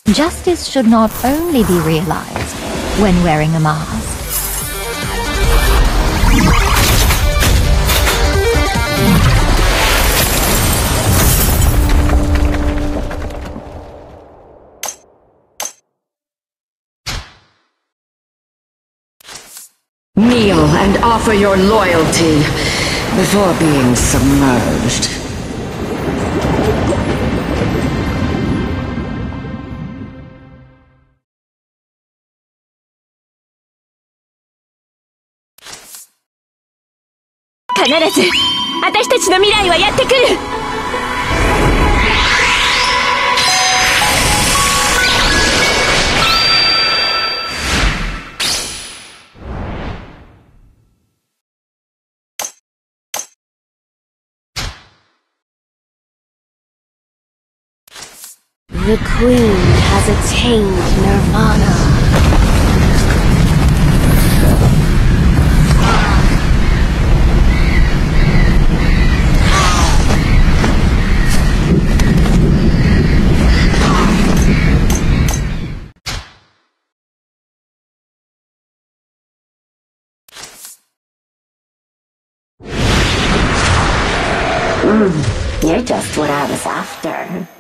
Justice should not only be realized when wearing a mask. Kneel and offer your loyalty before being submerged. The Queen has attained Nirvana. You're just what I was after.